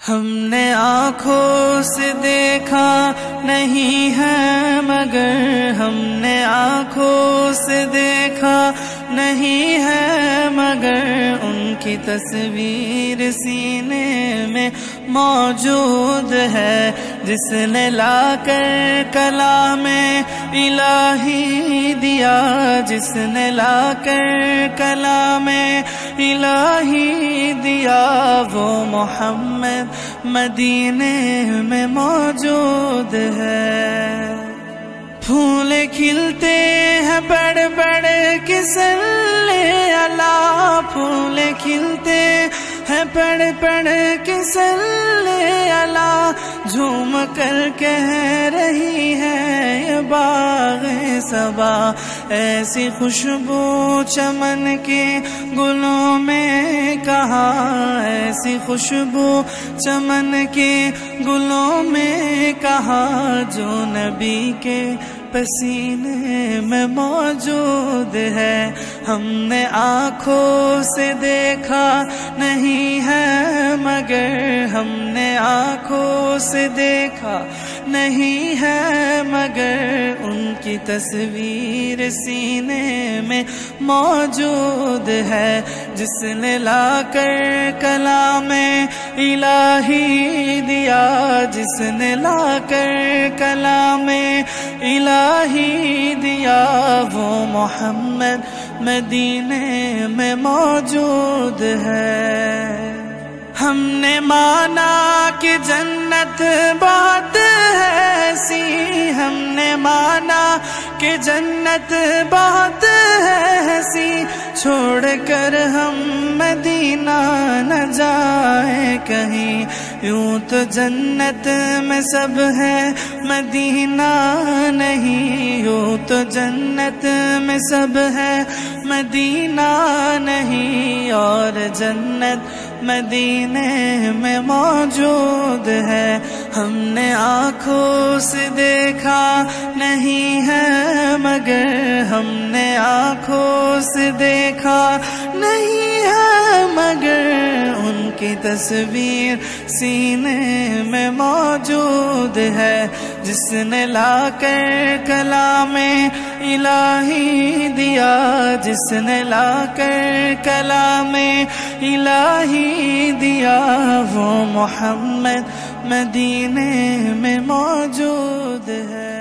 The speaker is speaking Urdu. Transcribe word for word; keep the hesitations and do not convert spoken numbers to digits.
ہم نے آنکھوں سے دیکھا نہیں ہے مگر ہم نے آنکھوں سے دیکھا نہیں ہے مگر ان کی تصویر سینے میں موجود ہے، جس نے لا کر کلام الہی دیا، جس نے لا کر کلام الہی دیا، وہ محمد مدینے میں موجود ہے۔ پھول کھلتے ہیں بڑھ بڑھ کے صلی اللہ، پھول کھلتے ہیں بڑھ بڑھ کے صلی اللہ، جھوم کر کہہ رہی ہے یہ باغ صبا، ایسی خوشبو چمن کے گلوں میں کہاں، ایسی خوشبو چمن کے گلوں میں کہاں، جو نبی کے پسینے میں موجود ہے۔ ہم نے آنکھوں سے دیکھا نہیں ہے مگر ہم نے آنکھوں سے دیکھا نہیں ہے مگر ان کی تصویر سینے میں موجود ہے، جس نے لا کر کلام الہی دیا، جس نے لا کر کلام الہی دیا، وہ محمد مدینے میں موجود ہے۔ ہم نے مانا کہ جنت بہت ہے ایسی، ہم نے مانا کہ جنت بہت ہے ایسی، چھوڑ کر ہم مدینہ نہ جائیں کہیں، یوں تو جنت میں سب ہے مدینہ نہیں، یوں تو جنت میں سب ہے مدینہ نہیں، اور جنت مدینے میں موجود ہے۔ ہم نے آنکھوں سے دیکھا نہیں ہے مگر ہم نے آنکھوں سے دیکھا نہیں ہے مگر ان کی تصویر سینے میں موجود ہے، جس نے لا کر کلام الہی دیا، جس نے لا کر کلام الہی دیا، وہ محمد مدینے میں موجود ہے۔